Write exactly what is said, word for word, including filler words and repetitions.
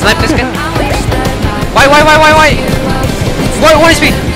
Snipe this guy. Why, why, why, why, why? Why, what is me?